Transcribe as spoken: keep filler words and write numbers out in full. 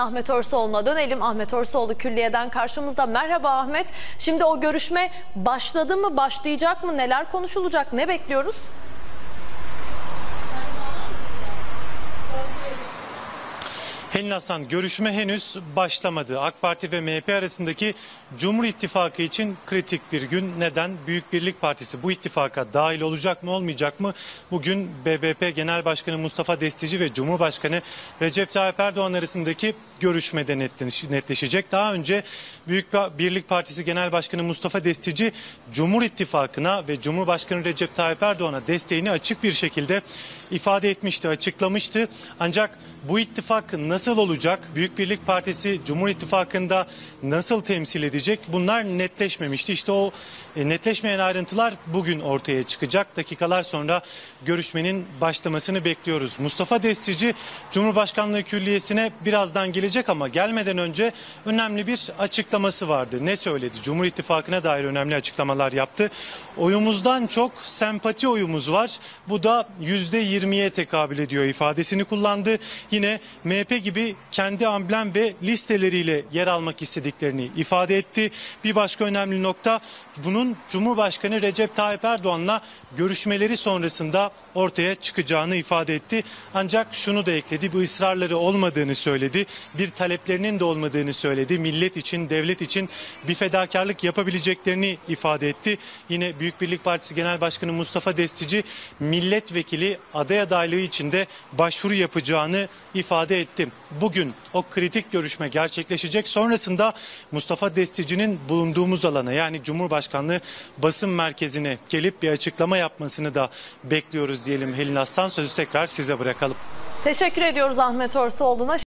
Ahmet Orsoğlu'na dönelim. Ahmet Orsoğlu külliyeden karşımızda. Merhaba Ahmet. Şimdi o görüşme başladı mı, başlayacak mı? Neler konuşulacak? Ne bekliyoruz? Helin Aslan, görüşme henüz başlamadı. AK Parti ve M H P arasındaki Cumhur İttifakı için kritik bir gün. Neden? Büyük Birlik Partisi bu ittifaka dahil olacak mı, olmayacak mı? Bugün B B P Genel Başkanı Mustafa Destici ve Cumhurbaşkanı Recep Tayyip Erdoğan arasındaki görüşmede netleşecek. Daha önce Büyük Birlik Partisi Genel Başkanı Mustafa Destici, Cumhur İttifakı'na ve Cumhurbaşkanı Recep Tayyip Erdoğan'a desteğini açık bir şekilde ifade etmişti, açıklamıştı. Ancak bu ittifak nasıl olacak? Büyük Birlik Partisi Cumhur İttifakı'nda nasıl temsil edecek? Bunlar netleşmemişti. İşte o netleşmeyen ayrıntılar bugün ortaya çıkacak. Dakikalar sonra görüşmenin başlamasını bekliyoruz. Mustafa Destici Cumhurbaşkanlığı Külliyesi'ne birazdan gelecek ama gelmeden önce önemli bir açıklaması vardı. Ne söyledi? Cumhur İttifakı'na dair önemli açıklamalar yaptı. Oyumuzdan çok sempati oyumuz var. Bu da yüzde yirmiye tekabül ediyor ifadesini kullandı. Yine M H P gibi kendi amblem ve listeleriyle yer almak istediklerini ifade etti. Bir başka önemli nokta, bunun Cumhurbaşkanı Recep Tayyip Erdoğan'la görüşmeleri sonrasında ortaya çıkacağını ifade etti. Ancak şunu da ekledi, bu ısrarları olmadığını söyledi. Bir taleplerinin de olmadığını söyledi. Millet için, devlet için bir fedakarlık yapabileceklerini ifade etti. Yine Büyük Birlik Partisi Genel Başkanı Mustafa Destici, milletvekili aday adaylığı için de başvuru yapacağını ifade etti. Bugün o kritik görüşme gerçekleşecek. Sonrasında Mustafa Destici'nin bulunduğumuz alana, yani Cumhurbaşkanlığı basın merkezine gelip bir açıklama yapmasını da bekliyoruz diyelim Helin Aslan. Sözü tekrar size bırakalım. Teşekkür ediyoruz Ahmet Orsoğlu'na.